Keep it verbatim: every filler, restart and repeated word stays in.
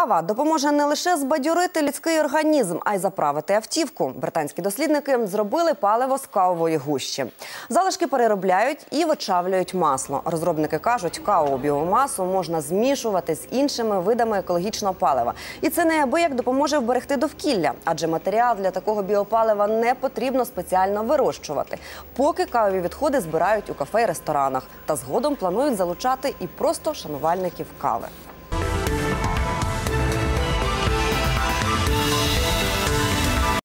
Кава допоможе не лише збадьорити людський організм, а й заправити автівку. Британські дослідники зробили паливо з кавової гущі. Залишки переробляють і вичавлюють масло. Розробники кажуть, кавову біомасу можна змішувати з іншими видами екологічного палива. І це неабияк допоможе вберегти довкілля, адже матеріал для такого біопалива не потрібно спеціально вирощувати. Поки кавові відходи збирають у кафе і ресторанах. Та згодом планують залучати і просто шанувальників кави.